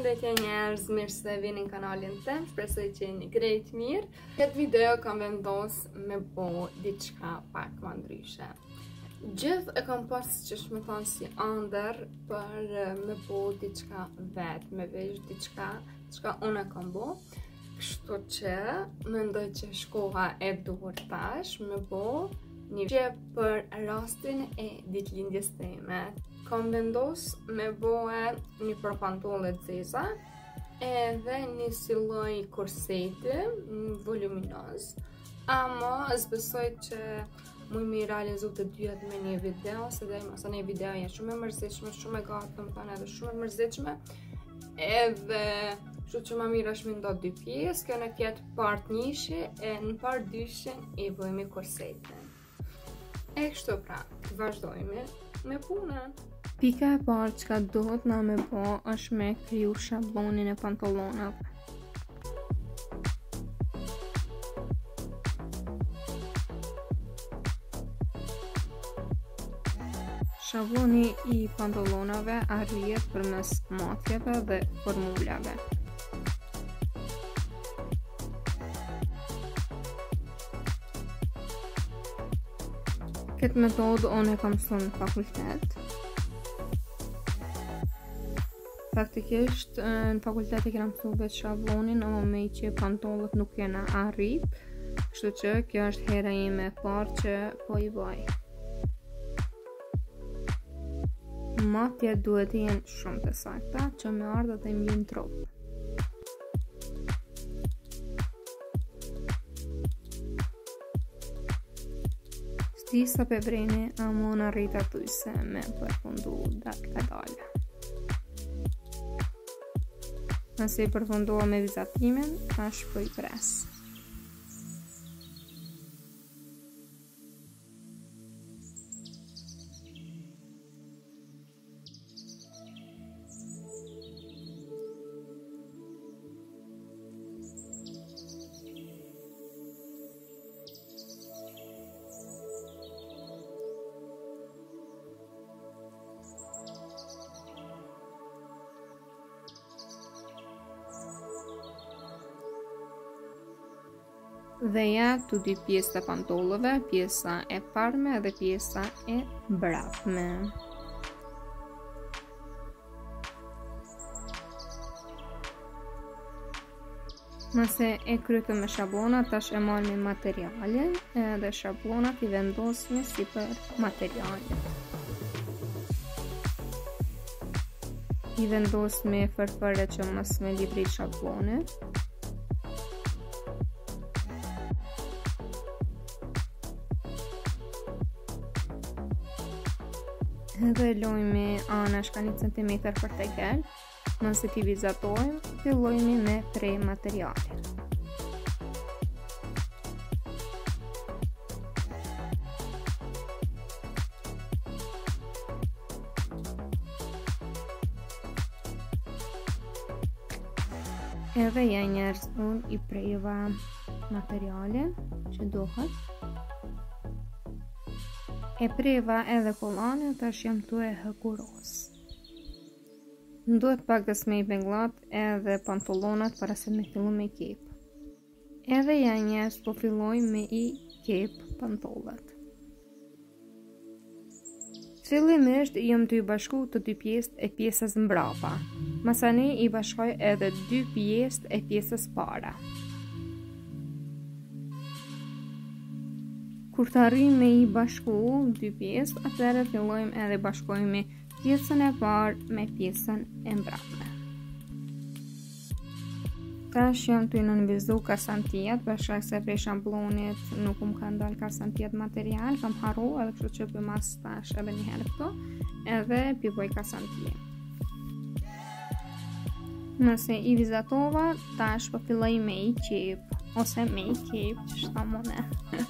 Përshëndetje njerëz, mirë se vini në kanalin tem, shpresoj që jeni krejt mirë. Këtë video kam vendos me bo diçka pak më ndryshe. Gjithë e kam pas që shme thonë si andër për me bo diçka vetë, me vesh diçka unë e kam bo. Kështu që mendoj që shkoha e duhur tash me bo një që për rastin e ditëlindjes time. Kam vendos me boe një përpantolle zeza edhe një si lloj korseti voluminoz. Ama zbesoj që mu mi realizu të dyat me një video, se dhe masa një video janë shumë e mërzitshme, shumë e gatëm, thane edhe shumë e mërzitshme. Edhe kështu që ma mirë është me ndo dy pjesë, kjo në tjetë part njëshi e në part dyshin i bëjmë korsetin. E kështu pra, vazhdojmë me punën. Pika e parë që ka duhet na me bo është me kriju shablonin e pantallonave. Shabloni i pantallonave arrihet përmes matjeve dhe formulave. Këtë metodë unë e kam mësuar në fakultet. Faktikisht në fakultet e kena mësuar vetë shablonin, ama me i që pantollët nuk kena arrit, kështu që kjo është hera ime e parë që po i bëj. Matjet duhet të jenë shumë të sakta që me ardhë dhe mjën trup. Stisa pe breni, ama në arrit aty se me përfundu datë ka dalë. Nëse i përfundova me vizatimin, tash po i pres. Dhe ja të dy pjesë të pantollëve, pjesa e parme dhe pjesa e mbrapme. Nëse e krytëm me shablona, tash e marrë me materialin dhe shablonat i vendosme si për materialin. I vendosme fërfëre që mos me libri shablonit. Edhe lojme anash ka 1 cm për tegel. Nëse t'i vizatojmë, fillojmë me pre materialin. Edhe ja njerës unë i prejva materialin që duhet. E preva edhe kollanin, tash jam tu e hëkuros. Duhet pak dhe smej benglat edhe pantallonat para se me fillu me kep. Edhe ja njerës po filloj me i kep pantollat. Fillimisht jam të i bashku të dy pjesët e pjesës mbrapa. Masani i bashkoj edhe dy pjesët e pjesës para. Kur të arrijmë me i bashku dy pjesë, atëherë fillojmë edhe bashkojmë pjesën e parë me pjesën e mbrapme. Tash jam të i nënvizu kasantijat, për shkak se prej shamblonit nuk më ka ndalë kasantijat material, kam haru edhe kështu që për mas tash edhe një herë këto, edhe pjevoj kasantije. Nëse i vizatova, tash po filloj me i qep, ose me i kep, që shta mone.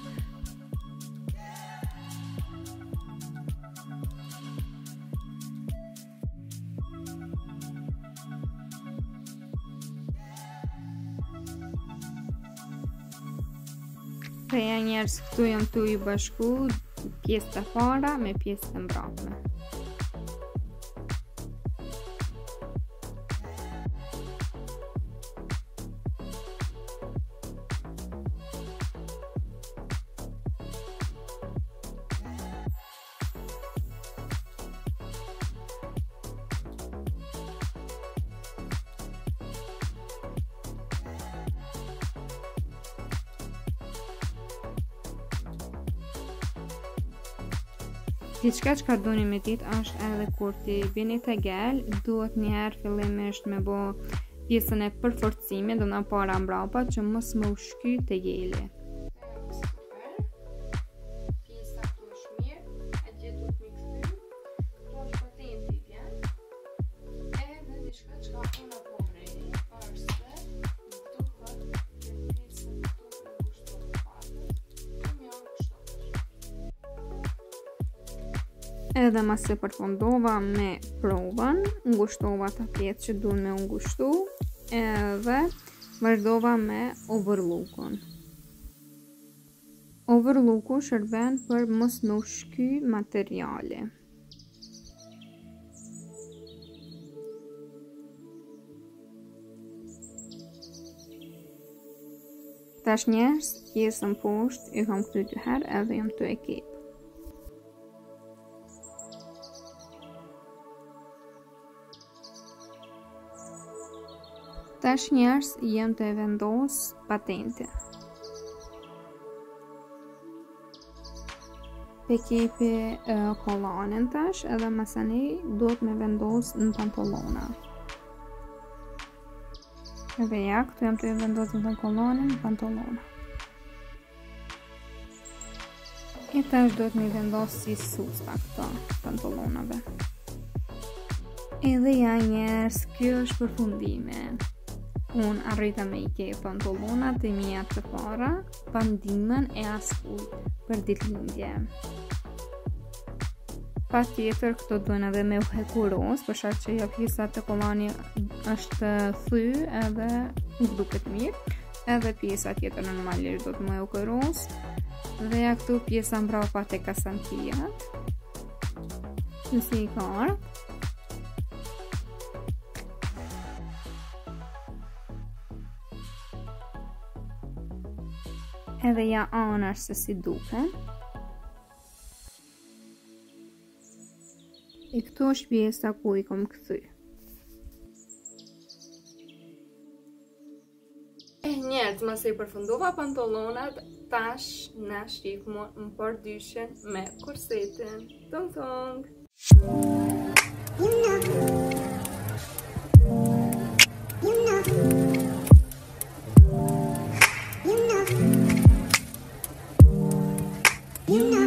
Dhe ja njerës këtu jam të i bashku pjesë të para me pjesë të mbrapme. Diçka që ka doni me ditë është edhe kur ti vini te gel, duhet njëherë fillimisht me bë pjesën e përforcimit, do na para mbrapa që mos më ushky te geli. Pjesa këtu është mirë, atje duhet mi kthy. Këtu është patenti i vjen. Edhe diçka që ka unë po vredi është se duhet të pjesën këtu me ngushtohet edhe mas se përfundova me provën, ngushtova të pjesë që duhen me ngushtu, edhe vazhdova me overlookun. Overlooku shërben për mos me ushky materiali. Tash njerës, pjesën poshtë i kam këty 2 herë edhe jam të e kep. Tash njerës jem të vendos patente. Pe kepi kollanin tash edhe masani duhet me vendos në pantolona. Edhe ja, këtu jam të vendos në kollanin në pantolona. E tash duhet me vendos si susta këto pantolonave. Edhe ja njerës, kjo është përfundime. Unë arrita me i ke pantolonat e mija të para, pa ndihmën e askujt për ditëlindje. Pa tjetër, këto duhen edhe me u hekuros, për shkak që ja pjesa të kollani është thy edhe nuk duket mirë, edhe pjesa tjetër normalisht do të më hekuros, dhe ja këtu pjesa mbrapa te kasantijat, nësi i ka ardhur. Edhe ja anash se si duke. E këtu është pjesa ku i kom kthy. Njerëz, mas e i përfundova pantolonat, tash na shifmo në përdyshen me korsetin. Tung tung! You know